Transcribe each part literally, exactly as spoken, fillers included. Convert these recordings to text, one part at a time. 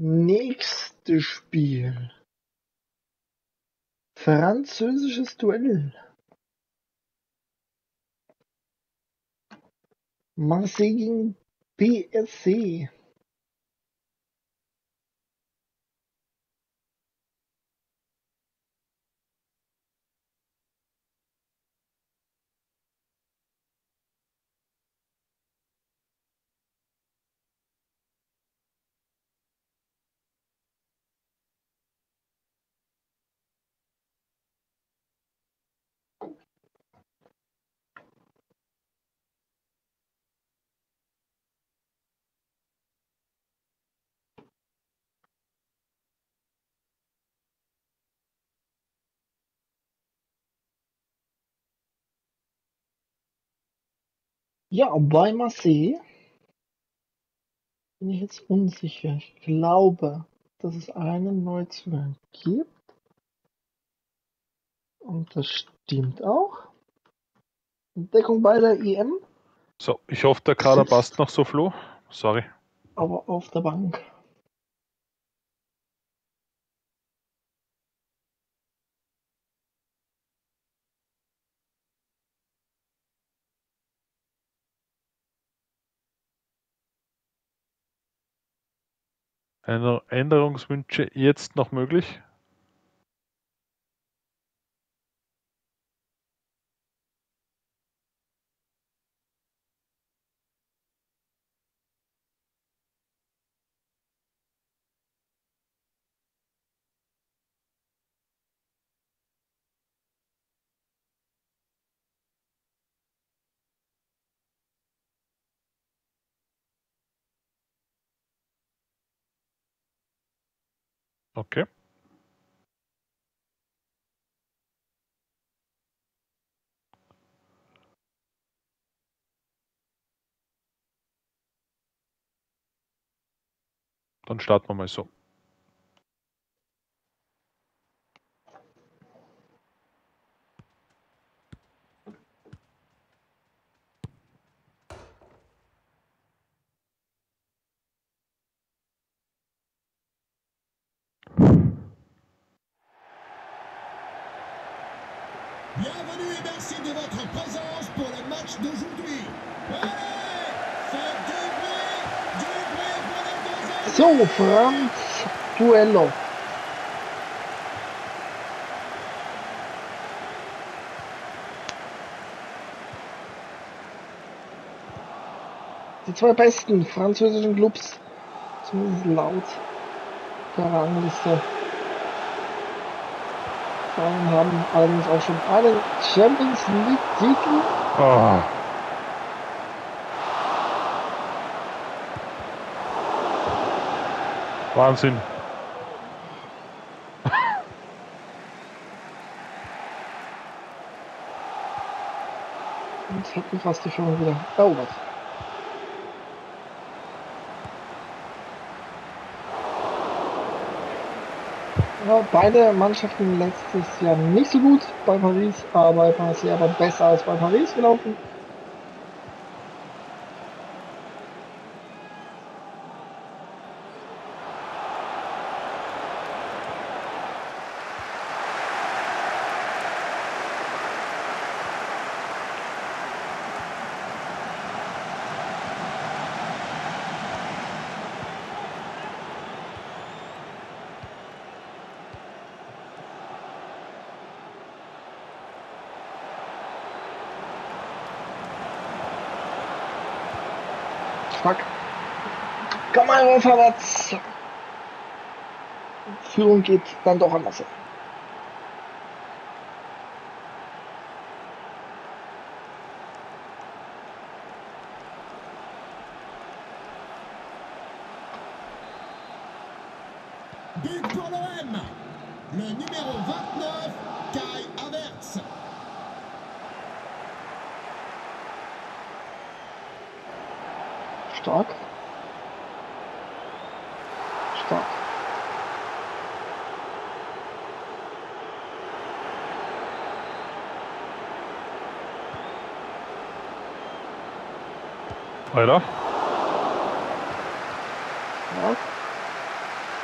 Nächstes Spiel. Französisches Duell. Marseille gegen P S C. Ja, bei Marseille bin ich jetzt unsicher. Ich glaube, dass es einen Neuzugang gibt. Und das stimmt auch. Entdeckung bei der E M. So, ich hoffe, der Kader passt noch so, Flo. Sorry. Aber auf der Bank. Änder- Änderungswünsche jetzt noch möglich? Okay. Dann starten wir mal so. Bienvenue et merci de votre présence pour le match d'aujourd'hui. Allez, faites du bruit, du bruit pour les deux So, Franz Duello. Die zwei besten französischen Clubs, zumindest laut der Rangliste, haben allerdings auch schon einen Champions League-Titel. Oh. Wahnsinn. Und hätten fast die Führung wieder erobert. Ja, beide Mannschaften letztes Jahr nicht so gut bei Paris, aber bei Marseille aber besser als bei Paris gelaufen. Fuck. Komm mal vorwärts. Führung geht dann doch an Marseille. But pour l'O M, le numéro vingt-neuf, Kai Havertz. Stark. Stark. Weiter. Ja.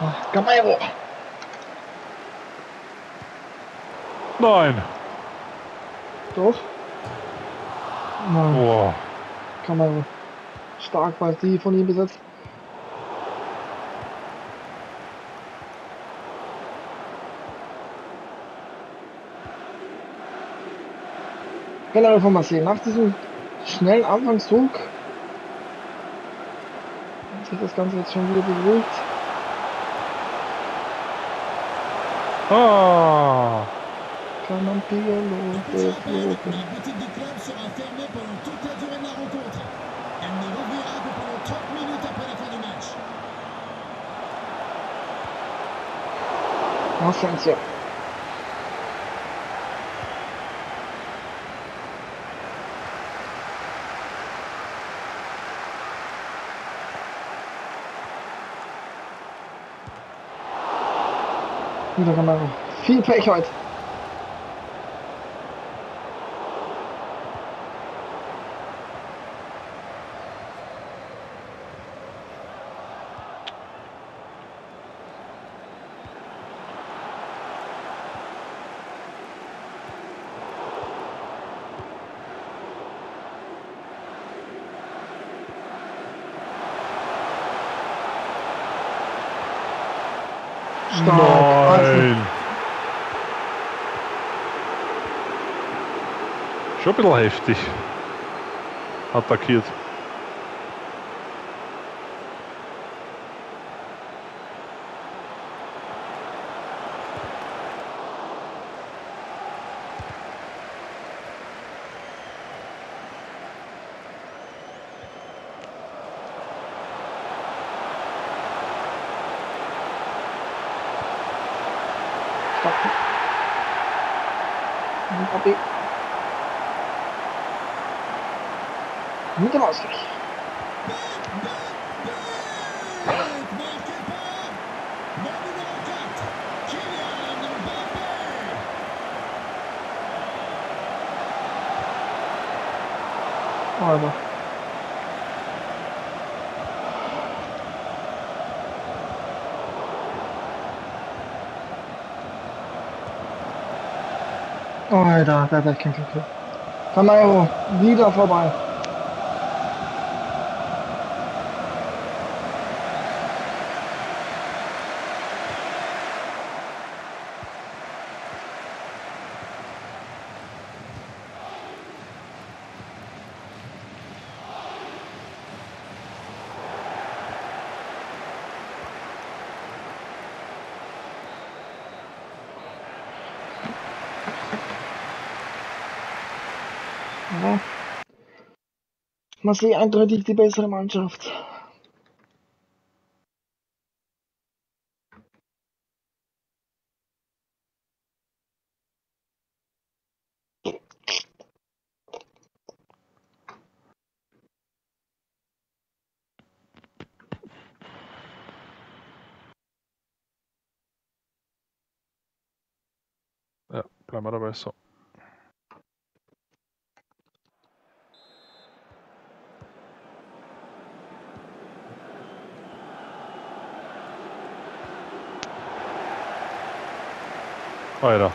Camero. Nein. Doch. Nein, Boah. Camero. Stark Partie von ihm besetzt. Generell von Marseille. Nach diesem schnellen Anfangszug hat sich das Ganze jetzt schon wieder beruhigt. Ah. Campiello, Coup de rappel, la boutique du club sera fermée pendant toute la durée de la rencontre. Elle ne rouvrira que pendant trente minutes après la fin du match. Asensio. Wieder Camero. Viel Pech heute. Stark. Nein. Schon ein bisschen heftig. Attackiert. Mbappé. Mit dem Ausgleich. Marqué par le numéro quatre, Kylian Mbappé. Alter. Alter, der hat kein Glück. Camero, wieder vorbei. Ja. Marseille eindeutig die bessere Mannschaft. Ja, bleiben wir dabei so. Alter.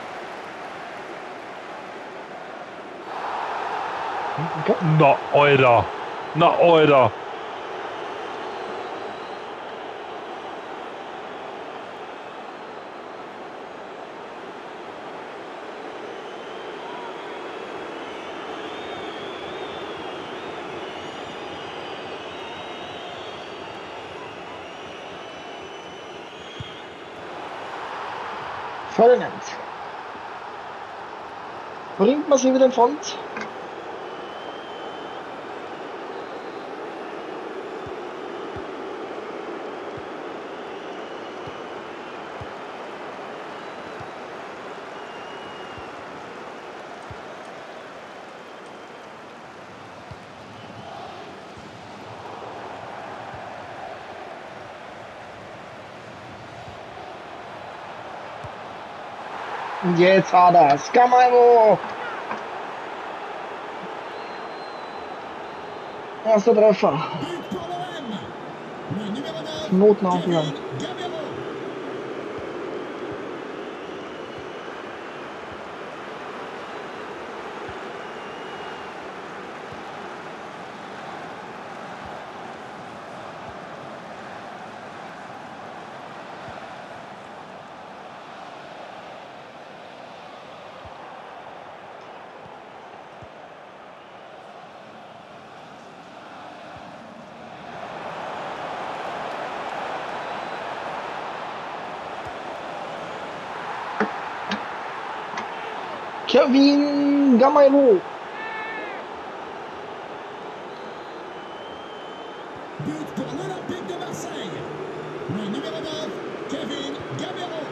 Okay. Na, Alter. Na, Alter. Ferdinand. Bringt man sie wieder in Front? Und jetzt war das. Camero. Erster Treffer. But pour l'O M. Le numéro neuf, Notenaufgang. Kevin Gamero. Kevin Gamero. But pour l'Olympique de Marseille. Le numéro neuf, Kevin Gamero.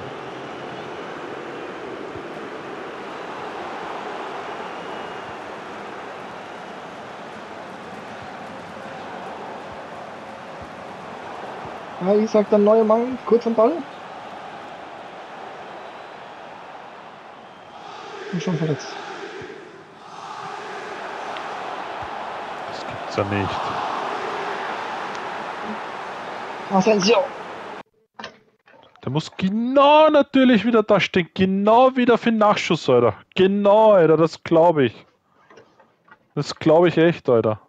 Ja, wie sagt der neue Mann, kurz am Ball. Und schon verletzt. Das gibt's ja nicht. Asensio. Der muss genau natürlich wieder da stehen. Genau wieder für den Nachschuss, Alter. Genau, Alter, das glaube ich. Das glaube ich echt, Alter.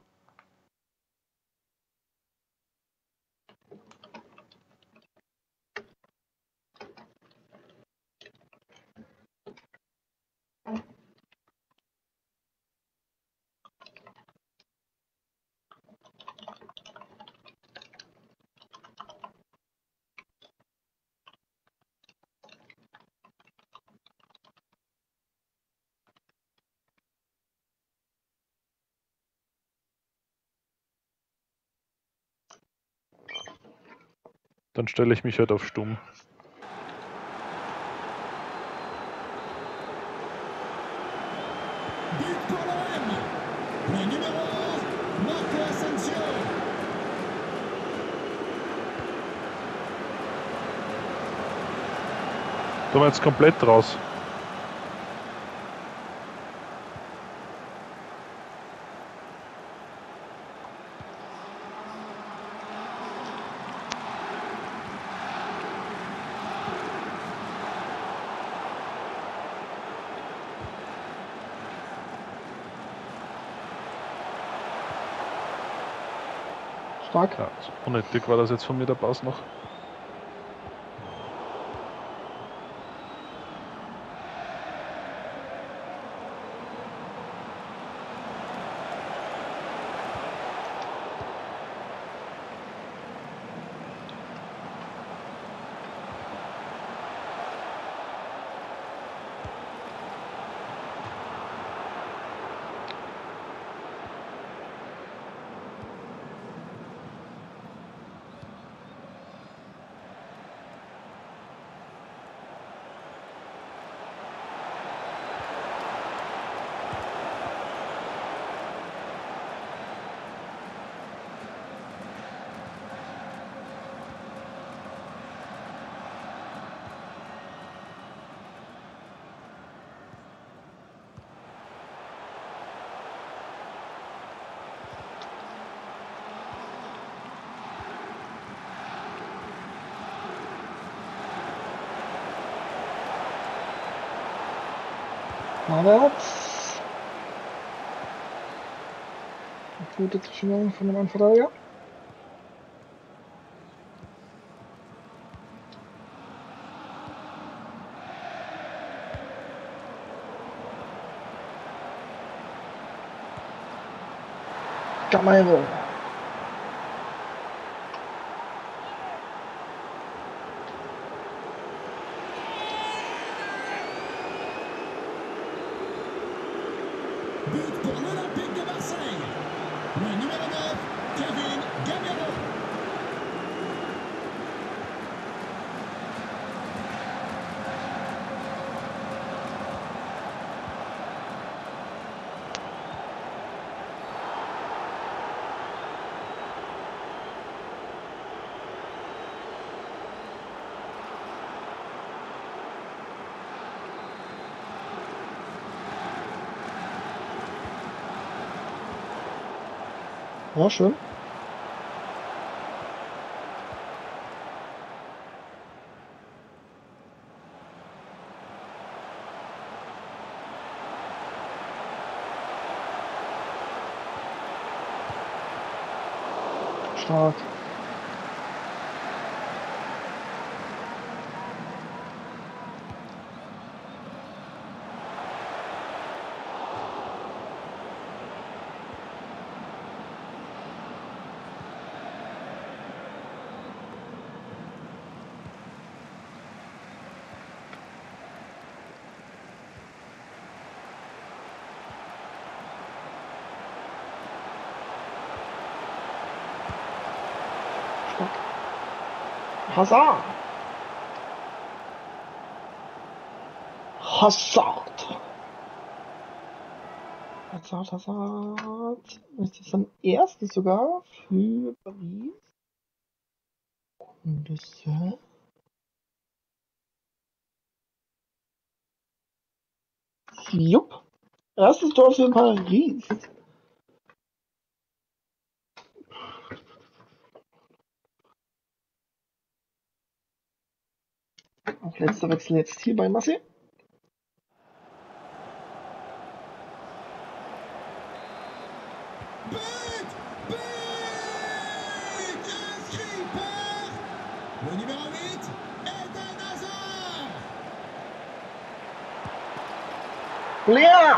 Dann stelle ich mich halt auf stumm. But pour l'O M. Le numéro onze, Marco Asensio. Tun wir jetzt komplett raus. Stark. Ja, so unnötig war das jetzt von mir der Pass noch. Vorwärts. Gute Zwischengang von dem Anverteidiger. Gamero. But pour l'Olympique de Marseille. Le numéro neuf, Kevin Gamero. Ja, schön. Stark. Hazard. Hazard. Hazard, Hazard. Ist das ein erstes sogar für Paris? Und das, äh, jupp. Erstes Tor für Paris. Auch letzter Wechsel jetzt hier bei Massi. But, but, inscrit par le numéro huit, Eden Hazard. Lea!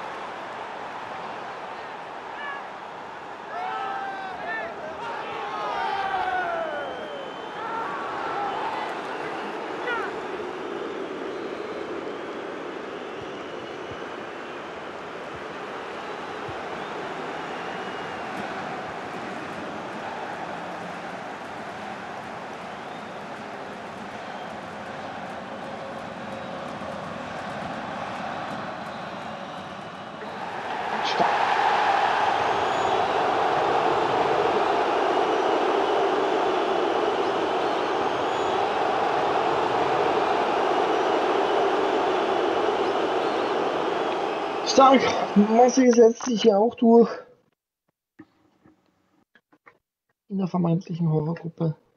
Stark. Stark. Massi setzt sich hier auch durch. In der vermeintlichen Horrorgruppe.